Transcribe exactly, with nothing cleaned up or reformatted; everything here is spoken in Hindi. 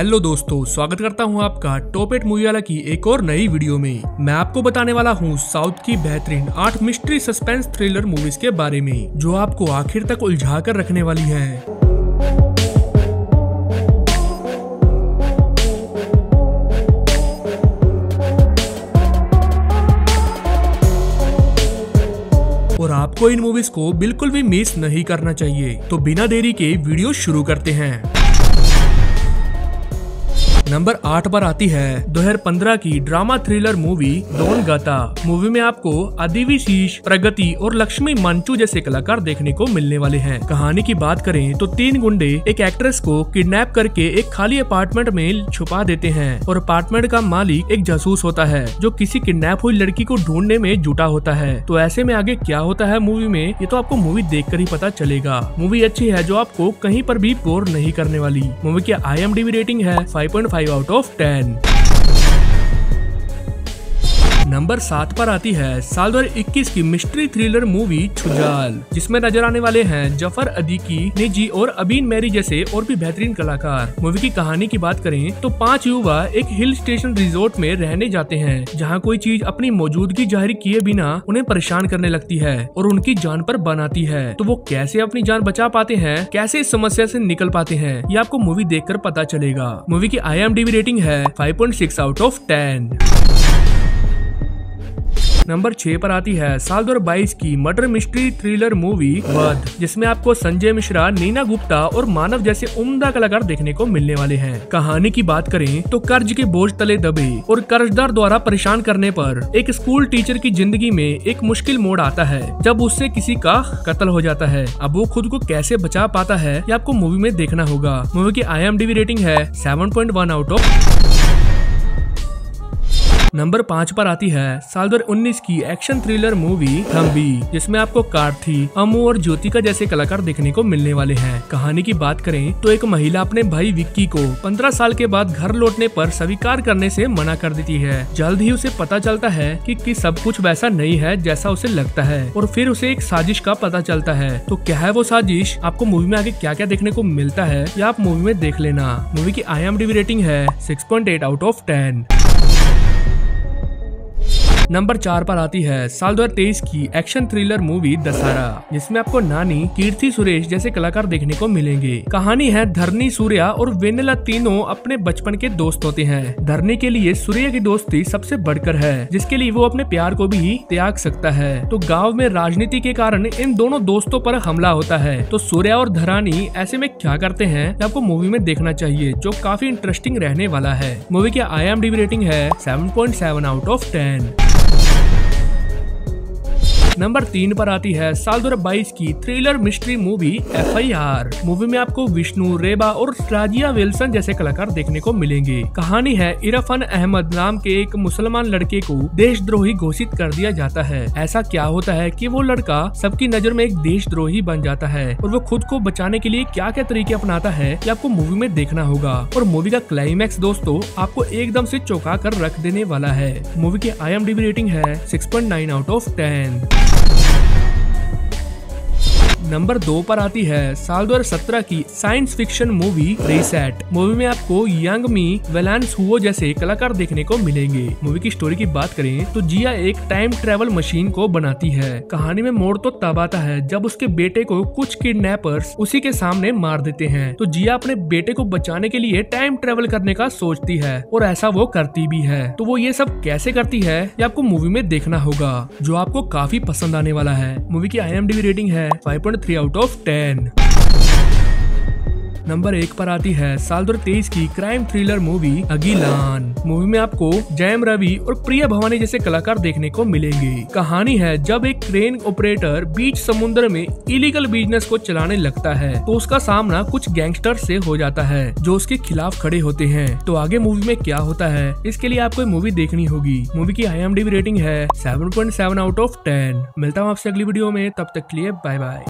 हेलो दोस्तों, स्वागत करता हूं आपका टॉप एट मूवी वाला की एक और नई वीडियो में। मैं आपको बताने वाला हूं साउथ की बेहतरीन आठ मिस्ट्री सस्पेंस थ्रिलर मूवीज के बारे में जो आपको आखिर तक उलझा कर रखने वाली हैं। और आपको इन मूवीज को बिल्कुल भी मिस नहीं करना चाहिए। तो बिना देरी के वीडियो शुरू करते हैं। नंबर आठ पर आती है दो हज़ार पंद्रह की drama thriller movie Dongata. Movie में आपको अदिति शीष, प्रगति और लक्ष्मी मंचू जैसे कलाकार देखने को मिलने वाले हैं। कहानी की बात करें तो तीन गुंडे एक एक्ट्रेस को किडनैप करके एक खाली अपार्टमेंट में छुपा देते हैं और अपार्टमेंट का मालिक एक जासूस होता है जो किसी किडनैप हुई लड़की को ढूंढने में जुटा होता है। तो ऐसे में आगे क्या होता है मूवी में, ये तो आपको मूवी देखकर ही पता चलेगा। मूवी अच्छी है जो आपको कहीं पर भी बोर नहीं करने वाली। मूवी की I M D B rating है five point five out of ten. नंबर सात पर आती है साल दो हज़ार इक्कीस की मिस्ट्री थ्रिलर मूवी छुजाल, जिसमें नजर आने वाले हैं जफर अदीकी, निजी और अबीन मैरी जैसे और भी बेहतरीन कलाकार। मूवी की कहानी की बात करें तो पांच युवा एक हिल स्टेशन रिजोर्ट में रहने जाते हैं जहां कोई चीज अपनी मौजूदगी जाहिर किए बिना उन्हें परेशान करने लगती है और उनकी जान पर बन आती है। तो वो कैसे अपनी जान बचा पाते हैं, कैसे इस समस्या से निकल पाते हैं, ये आपको मूवी देखकर पता चलेगा। मूवी की I M D B rating है five point six out of ten. नंबर छह पर आती है साल दो हज़ार बाईस की मर्डर मिस्ट्री थ्रिलर मूवी वध, जिसमें आपको संजय मिश्रा, नीना गुप्ता और मानव जैसे उम्दा कलाकार देखने को मिलने वाले हैं। कहानी की बात करें तो कर्ज के बोझ तले दबे और कर्जदार द्वारा परेशान करने पर एक स्कूल टीचर की जिंदगी में एक मुश्किल मोड़ आता है जब उससे किसी का कत्ल हो जाता है। अब वो खुद को कैसे बचा पाता है ये आपको मूवी में देखना होगा। मूवी की I M D B rating है seven point one out of. नंबर पाँच पर आती है साल दो हज़ार उन्नीस की एक्शन थ्रिलर मूवी थम्बी, जिसमें आपको कार्थी, अमू और ज्योतिका जैसे कलाकार देखने को मिलने वाले हैं। कहानी की बात करें तो एक महिला अपने भाई विक्की को पंद्रह साल के बाद घर लौटने पर स्वीकार करने से मना कर देती है। जल्द ही उसे पता चलता है कि, कि सब कुछ वैसा नहीं है जैसा उसे लगता है और फिर उसे एक साजिश का पता चलता है। तो क्या है वो साजिश, आपको मूवी में आगे क्या क्या देखने को मिलता है या आप मूवी में देख लेना। मूवी की I M D B rating है six point eight out of ten. नंबर चार पर आती है साल दो हज़ार तेईस की एक्शन थ्रिलर मूवी दशहरा, जिसमें आपको नानी, कीर्ति सुरेश जैसे कलाकार देखने को मिलेंगे। कहानी है धरनी, सूर्या और वेनेला तीनों अपने बचपन के दोस्त होते हैं। धरनी के लिए सूर्या की दोस्ती सबसे बढ़कर है, जिसके लिए वो अपने प्यार को भी त्याग सकता है। तो गाँव में राजनीति के कारण इन दोनों दोस्तों पर हमला होता है। तो सूर्या और धरानी ऐसे में क्या करते हैं आपको मूवी में देखना चाहिए, जो काफी इंटरेस्टिंग रहने वाला है। मूवी की I M D B rating है seven point seven out of ten. नंबर तीन पर आती है साल दो हज़ार बाईस की thriller mystery movie F I R. Movie में आपको विष्णु, रेबा और राजिया विल्सन जैसे कलाकार देखने को मिलेंगे। कहानी है इरफान अहमद नाम के एक मुसलमान लड़के को देशद्रोही घोषित कर दिया जाता है। ऐसा क्या होता है कि वो लड़का सबकी नजर में एक देशद्रोही बन जाता है और वो खुद को बचाने के लिए क्या क्या तरीके अपनाता है ये आपको मूवी में देखना होगा। और मूवी का क्लाइमैक्स दोस्तों आपको एकदम से चौंका कर रख देने वाला है। मूवी की I M D B rating है six point nine out of ten. नंबर दो पर आती है साल दो हज़ार सत्रह की science fiction movie reset. Movie में आपको यंग मी, वेलांस हुओ जैसे कलाकार देखने को मिलेंगे। मूवी की स्टोरी की बात करें तो जिया एक टाइम ट्रेवल मशीन को बनाती है। कहानी में मोड़ तो तब आता है जब उसके बेटे को कुछ किडनैपर्स उसी के सामने मार देते हैं। तो जिया अपने बेटे को बचाने के लिए टाइम ट्रेवल करने का सोचती है और ऐसा वो करती भी है। तो वो ये सब कैसे करती है ये आपको मूवी में देखना होगा, जो आपको काफी पसंद आने वाला है। मूवी की I M D B rating है five point three out of ten. नंबर एक पर आती है साल दो हज़ार तेईस की crime thriller movie Agilan. Movie में आपको जयम रवि और प्रिया भवानी जैसे कलाकार देखने को मिलेंगे। कहानी है जब एक क्रेन ऑपरेटर बीच समुद्र में इलीगल बिजनेस को चलाने लगता है तो उसका सामना कुछ गैंगस्टर से हो जाता है जो उसके खिलाफ खड़े होते हैं। तो आगे मूवी में क्या होता है इसके लिए आपको मूवी देखनी होगी। मूवी की I M D B rating है seven point seven out of ten. मिलता हूँ आपसे अगली वीडियो में, तब तक के लिए बाय बाय।